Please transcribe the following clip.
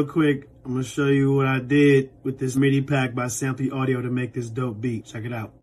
real quick, I'm gonna show you what I did with this MIDI pack by Sampley Audio to make this dope beat. Check it out.